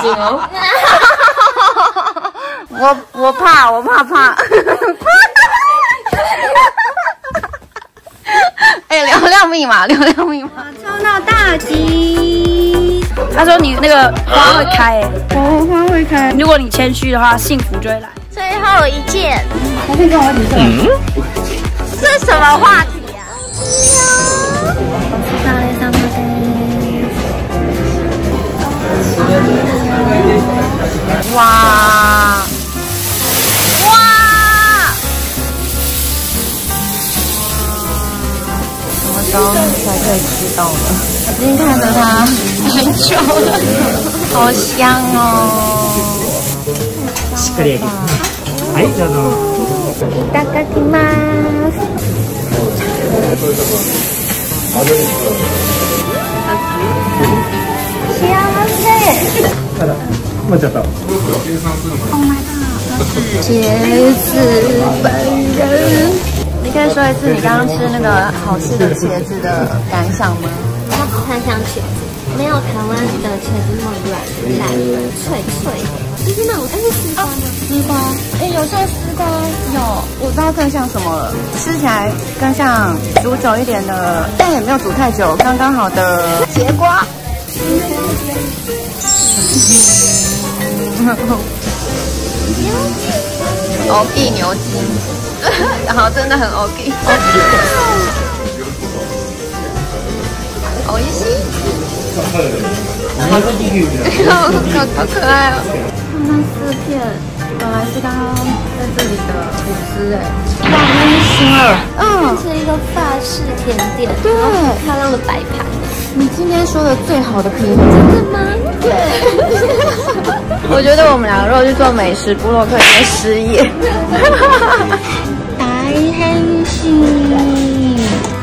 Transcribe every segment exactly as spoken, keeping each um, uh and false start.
心哦。 我我怕，我怕怕。哎、欸，流量密码，流量密码，抽到大吉。他说你那个花会开、欸，哦，花会开。如果你谦虚的话，幸福就会来。 最后一件， 还可以跟我一起嗯，这是什么话题啊？ 哇哇！什么时候才可以吃到呢？已经看着它很久了，好香哦！ しっかり焼き。はい、どうぞ。 いただきます。幸せ。 ただ、もうちょっと。 Oh my god！ 茄子本人，你可以说一次你刚刚吃那个好吃的茄子的感想吗？ 它很像茄子，没有台湾的茄子那么软烂脆脆的，就是那种，哎，是丝瓜吗？ 丝瓜，哎，有像丝瓜，有，我不知道更像什么了。吃起来更像煮久一点的，但也没有煮太久，刚刚好的节瓜。O G 牛筋，然后真的很 O G。おいしい。好好可爱哦！那四片本来是刚刚在这里的吐司哎，哇，温馨了。嗯， 这是一个法式甜点， 对， 很漂亮的摆盘。 你今天说的最好的评论，真的吗？对。我觉得我们两个如果去做美食部落客，应该失业。大変身。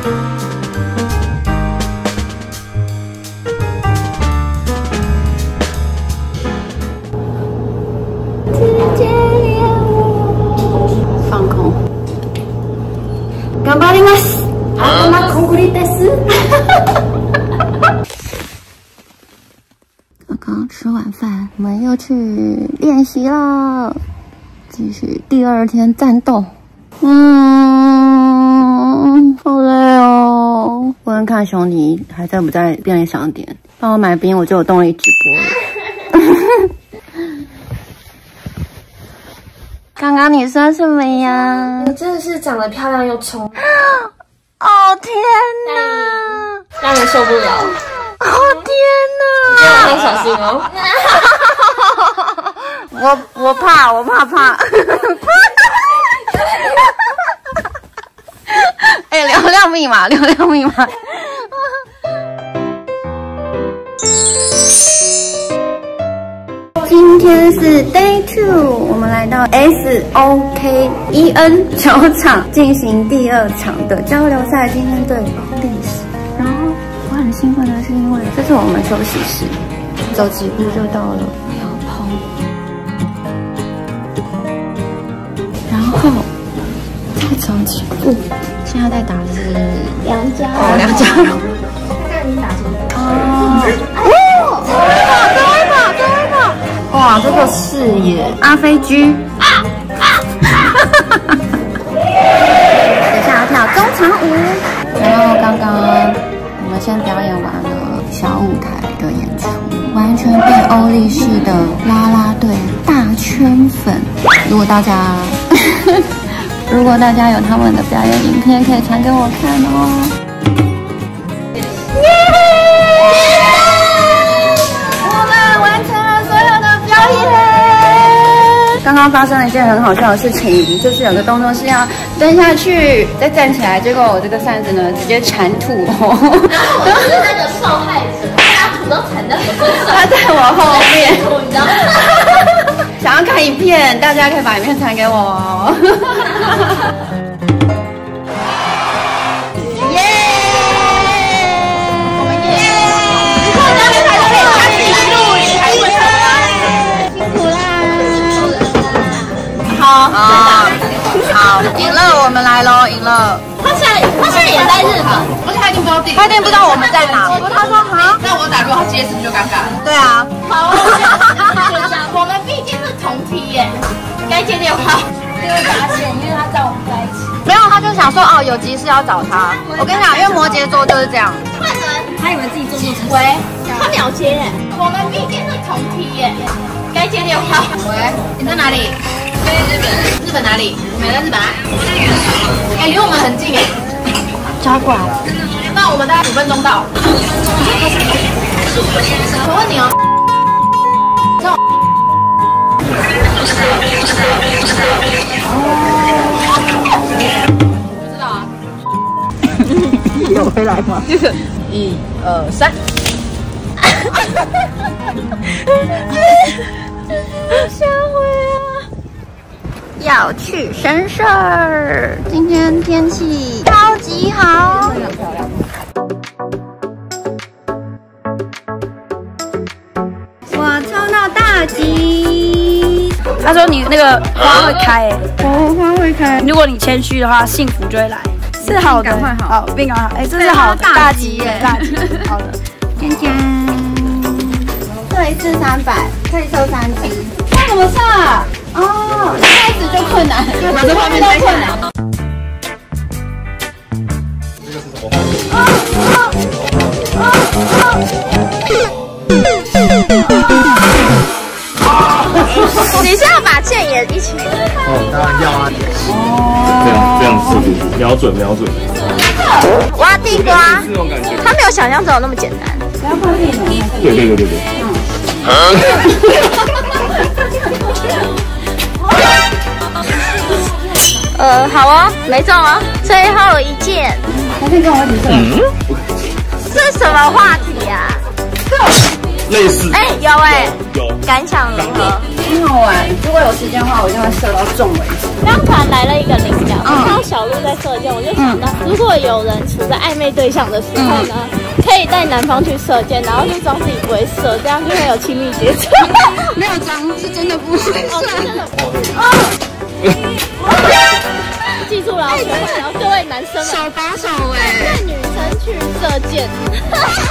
放空。頑張ります。あんなコンクリです。刚刚吃完饭，我们又去练习了，继续第二天战斗。嗯，好累哦。问看兄弟还在不在便利商店，帮我买冰，我就有动力直播了。刚刚你说什么呀？ 你真的是长得漂亮又聪明。 哦天哪， 让人受不了。 哦天哪！ 要小心哦。 我我怕，我怕怕。哎、欸，流量密码，流量密码。今天是 day two， 我们来到 S O K E N 球场进行第二场的交流赛。今天对方练习，然后我很兴奋的是因为这是我们休息室，走几步就到了小棚，然后再走几步，现在在打的是梁家哦，梁家荣。 看你打什么？ 哦，哦，最后一把，最后一把，最后一把。哇，这个视野，阿飞居，啊啊哈！等下跳中场舞，然后刚刚我们先表演完了小舞台的演出，完全被欧力士的啦啦队大圈粉。如果大家如果大家有他们的表演影片，可以传给我看哦。刚刚发生了一件很好笑的事情，就是有个动作是要蹲下去再站起来，结果我这个扇子呢直接铲土哦。 我是那个受害者，把土都铲在我身上。 他在我后面， 你知道吗？ 想要看影片，大家可以把影片传给我哦。耶！我们耶！你看那边还在他自己录影，还会辛苦啦！好，好，好，赢了，我们来喽，赢了。 他现在他现在也在日本， 而且他一定不知道地， 他一定不知道我们在哪。他说好， 那我打，如果他接是不是就尴尬了？ 对啊。 好。 耶，该接电话。就会发现，因为他找我们在一起。 没有，他就想说哦，有急事要找他。我跟你讲，因为摩羯座就是这样。 换人，他以为自己做错事。喂，他秒接耶，我们并肩是同梯耶，该接电话。 喂，你在哪里？ 在日本。日本哪里？你们在日本啊？哎，离我们很近哎。 加过来。 那我们大概五分钟到。我问你哦。 有回来吗？ 一二三。下回啊！ 要去神社，今天天气超级好。我抽到大吉。 他说你那个花会开、欸， 哦，花会开。 如果你谦虚的话，幸福就会来。是好的， 赶快好， 好，并赶快好，哎，这是好的大吉耶，大吉，好的， 锵锵，测一次三百，可以测三次，那怎么测？哦，一开始就困难，哪个画面都困难。 你是要把剑也一起？ 哦，当然要啊。这样这样刺进去，瞄准瞄准。 挖地瓜， 这种感觉。 它没有想象中有那么简单。 对对对对对。 呃，好哦，没中哦，最后一件。 还可以跟我一起测。 嗯。 这是什么话题呀？ 类似。 哎，有哎。 有。 感想如何？ 很好玩，如果有时间的话，我一定会射到中为止。 刚突然来了一个灵感，我看到小鹿在射箭，我就想到，如果有人处在暧昧对象的时候呢，可以带男方去射箭，然后就装自己不会射，这样就会有亲密接触。 没有装，是真的不会射。 真的不会。记住了，学会了，各位男生们， 手把手哎， 带女生去射箭。